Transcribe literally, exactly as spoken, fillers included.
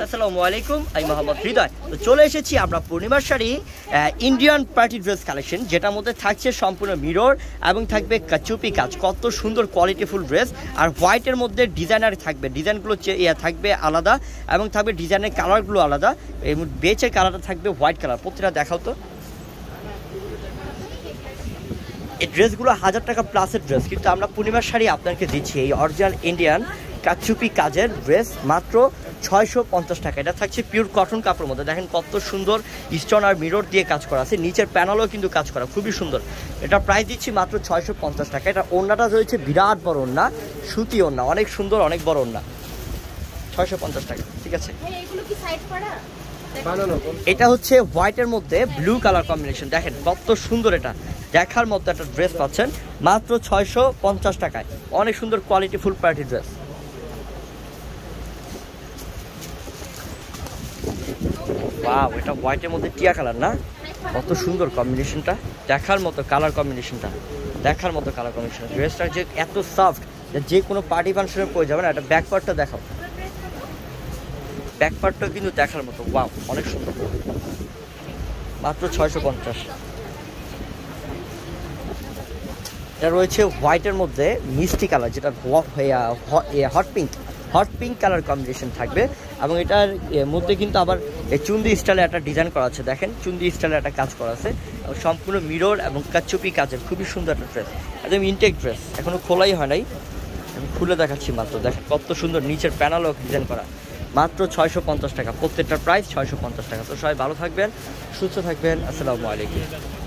আসসালামু আলাইকুম, আমি মোহাম্মদ হৃদয়। তো চলে এসেছি আমরা পূর্ণিমার sari Indian party dress collection, যেটার মধ্যে থাকছে সম্পূর্ণ মিরর এবং থাকবে কাচুপি কাজ। কত সুন্দর কোয়ালিটিফুল ড্রেস, আর হোয়াইটের মধ্যে ডিজাইনার থাকবে, ডিজাইনগুলো থাকবে আলাদা এবং থাকবে ডিজাইনের কালারগুলো আলাদা। এবং বেচের কালারটা থাকবে হোয়াইট কালার। প্রতিটা দেখাও তো, এই ড্রেসগুলো হাজার টাকা প্লাসের ড্রেস, কিন্তু আমরা পূর্ণিমার শাড়ি আপনাকে দিচ্ছি এই অরিজিনাল ইন্ডিয়ান কাচুপি কাজের ড্রেস মাত্র ছয়শো পঞ্চাশ টাকা। এটা থাকছে পিওর কটন কাপড়ের মধ্যে। দেখেন কত সুন্দর স্টোন আর মিরর দিয়ে কাজ করা আছে, নিচের প্যানেলও কিন্তু কাজ করা, খুবই সুন্দর। এটা প্রাইস দিচ্ছি মাত্র ছয়শো পঞ্চাশ টাকা। এটা ওড়নাটা রয়েছে বিরাট বড় ওড়না, সুতি ওড়না, অনেক সুন্দর, অনেক বড় ওড়না, ছয়শো পঞ্চাশ টাকা। ঠিক আছে, এটা হচ্ছে হোয়াইটের মধ্যে ব্লু কালার কম্বিনেশন। দেখেন কত সুন্দর, এটা দেখার মতো একটা ড্রেস পাচ্ছেন মাত্র ছয়শো পঞ্চাশ টাকায়। অনেক সুন্দর quality full party dress. Wow, এটা হোয়াইটের মধ্যে টিয়া কালার না, কত সুন্দর কম্বিনেশনটা, দেখার মতো কালার কম্বিনেশনটা, দেখার মতো কালার কম্বিনেশন। ড্রেসটা যে এত সফট, যে কোনো পার্টি ফাংশনে পরে যাবে না। এটা ব্যাক পার্টটা দেখাও, ব্যাক পার্টটা কিন্তু দেখার মতো। ওয়াও, অনেক সুন্দর, মাত্র ছয়শো পঞ্চাশ। এটা রয়েছে হোয়াইটের মধ্যে মিষ্টি কালার, যেটা hot pink, hot pink colour combination থাকবে। এবং এটার মধ্যে কিন্তু আবার চুন্দি স্টাইলে একটা ডিজাইন করা আছে। দেখেন চুন্দি স্টাইলে একটা কাজ করা আছে, এবং সম্পূর্ণ মিরর এবং কাচুপি কাজের, খুবই সুন্দর একটা ড্রেস, একদম ইনটেক ড্রেস, এখনো খোলাই হয় নাই, আমি খুলে দেখাচ্ছি মাত্র। দেখেন কত সুন্দর, নিচের প্যানেলও ডিজাইন করা, মাত্র ছয়শো পঞ্চাশ টাকা। প্রত্যেকটার প্রাইস ছয়শো পঞ্চাশ টাকা। তো সবাই ভালো থাকবেন, সুস্থ থাকবেন, আসসালামু আলাইকুম।